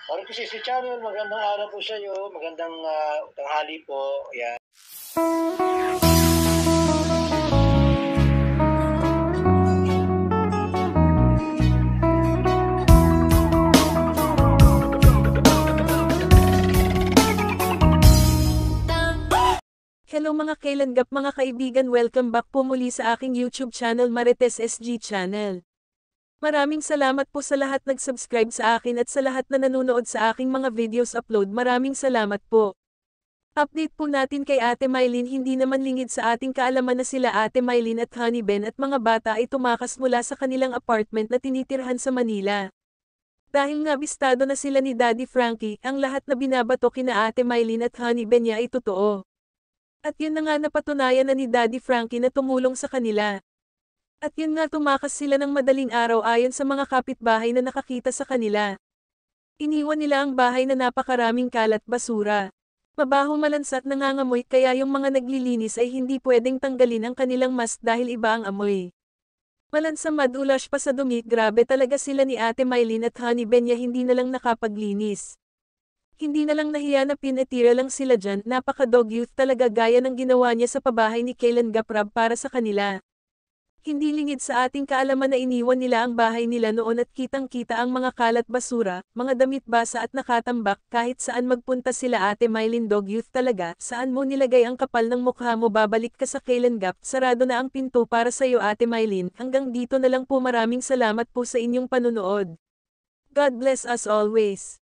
Maricos si Channel, magandang araw po sa iyo, magandang tanghali po. Yan. Hello mga kailanggap mga kaibigan, welcome back po muli sa aking YouTube channel Marites SG Channel. Maraming salamat po sa lahat nag-subscribe sa akin at sa lahat na nanonood sa aking mga videos upload, maraming salamat po. Update po natin kay Ate Mylene, hindi naman lingid sa ating kaalaman na sila Ate Mylene at Honey Ben at mga bata ay tumakas mula sa kanilang apartment na tinitirhan sa Manila. Dahil nga bistado na sila ni Daddy Frankie, ang lahat na binabato kina Ate Mylene at Honey Ben niya ay totoo. At yun na nga napatunayan na ni Daddy Frankie na tumulong sa kanila. At yun nga tumakas sila ng madaling araw ayon sa mga kapitbahay na nakakita sa kanila. Iniwan nila ang bahay na napakaraming kalat basura. Mabaho malansat nangangamoy kaya yung mga naglilinis ay hindi pwedeng tanggalin ang kanilang mask dahil iba ang amoy. Malansa madulas pa sa dumi, grabe talaga sila ni Ate Mylene at Honey Ben niya hindi na lang nakapaglinis. Hindi na lang nahiya na pinatira lang sila dyan, napaka-dog youth talaga gaya ng ginawa niya sa pabahay ni Kailan Gaprab para sa kanila. Hindi lingid sa ating kaalaman na iniwan nila ang bahay nila noon at kitang-kita ang mga kalat basura, mga damit basa at nakatambak, kahit saan magpunta sila Ate Mylene, dog youth talaga, saan mo nilagay ang kapal ng mukha mo, babalik ka sa Kailan Gap, sarado na ang pinto para sa iyo Ate Mylene, hanggang dito na lang po, maraming salamat po sa inyong panunood. God bless us always.